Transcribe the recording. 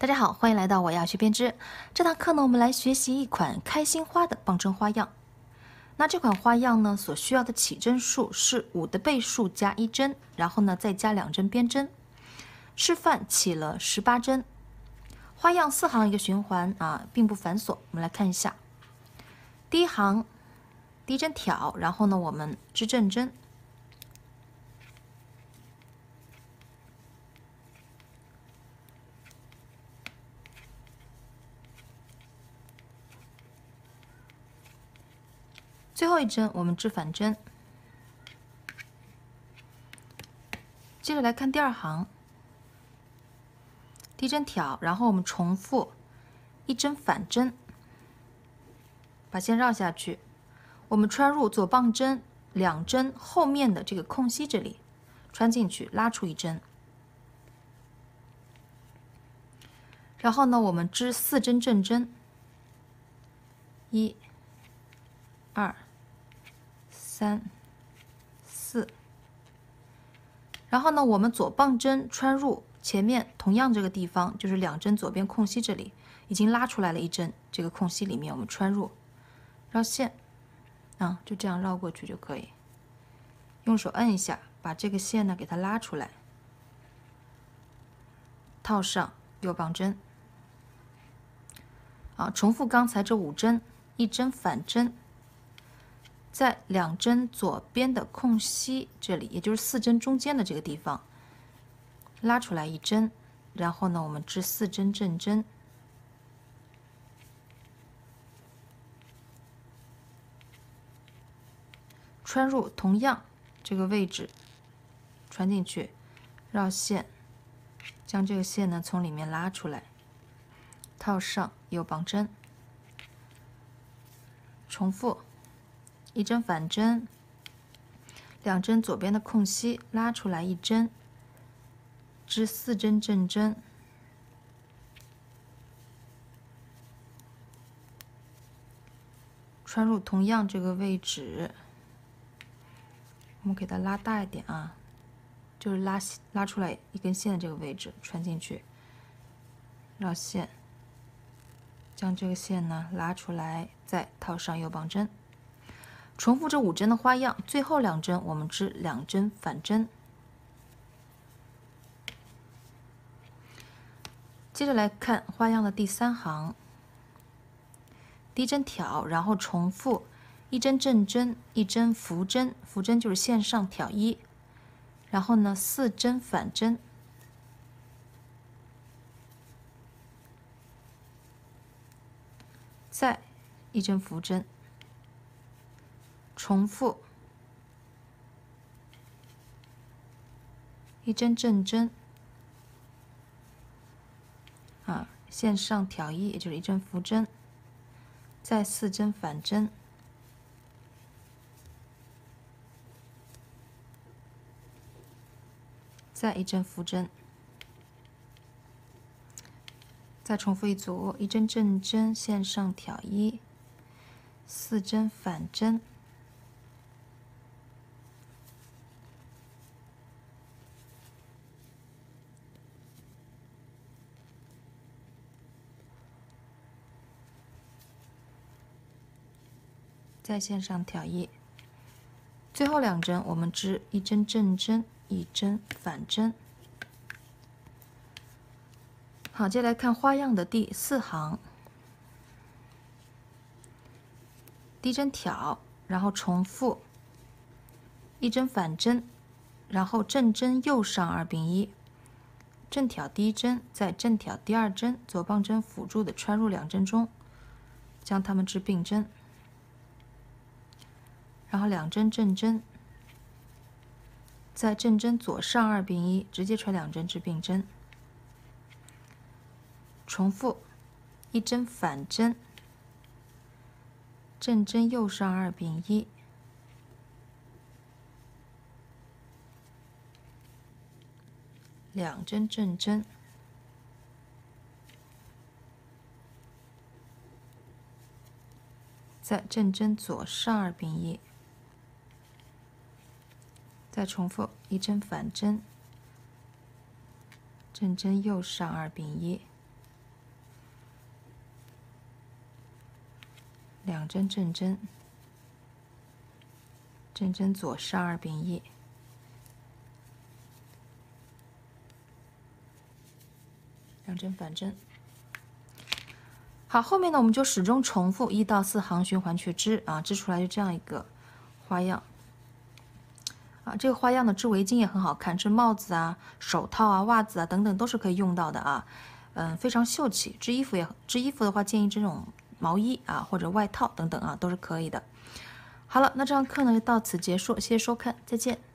大家好，欢迎来到我要学编织。这堂课呢，我们来学习一款开心花的棒针花样。那这款花样呢，所需要的起针数是5的倍数加1针，然后呢再加2针边针。示范起了18针。花样4行一个循环啊，并不繁琐。我们来看一下，第一行第一针挑，然后呢我们织正针。最后一针我们织反针，接着来看第2行，第一针挑，然后我们重复1针反针，把线绕下去，我们穿入左棒针2针后面的这个空隙这里，穿进去拉出1针，然后呢我们织4针正针，1、2、3、4，然后呢，我们左棒针穿入前面同样这个地方，就是2针左边空隙这里，已经拉出来了1针，这个空隙里面我们穿入，绕线，啊，就这样绕过去就可以。用手摁一下，把这个线呢给它拉出来，套上右棒针，啊，重复刚才这5针，1针反针。在2针左边的空隙这里，也就是4针中间的这个地方，拉出来1针，然后呢，我们织4针正针，穿入同样这个位置，穿进去，绕线，将这个线呢从里面拉出来，套上右棒针，重复。1针反针，2针左边的空隙拉出来1针，织4针正针，穿入同样这个位置，我们给它拉大一点啊，就是拉出来1根线的这个位置，穿进去，绕线，将这个线呢拉出来，再套上右棒针。重复这5针的花样，最后2针我们织2针反针。接着来看花样的第3行，第一针挑，然后重复1针正针，1针浮针，浮针就是线上挑1，然后呢4针反针，再1针浮针。重复1针正针，啊，线上挑1，也就是1针浮针，再4针反针，再1针浮针，再重复一组，1针正针，线上挑1， 4针反针。在线上挑1，最后2针我们织1针正针，1针反针。好，接下来看花样的第4行，第一针挑，然后重复1针反针，然后正针右上2并1，正挑第1针，再正挑第2针，左棒针辅助的穿入2针中，将它们织并针。然后2针正针，在正针左上2并1，直接穿2针织并针。重复1针反针，正针右上2并1，2针正针，在正针左上2并1。再重复1针反针，正针右上2并1， 2针正针，正针左上2边1，两针反针。好，后面呢我们就始终重复1到4行循环去织啊，织出来就这样一个花样。啊，这个花样的织围巾也很好看，织帽子啊、手套啊、袜子啊等等都是可以用到的啊。非常秀气。织衣服的话，建议这种毛衣啊或者外套等等啊都是可以的。好了，那这堂课呢就到此结束，谢谢收看，再见。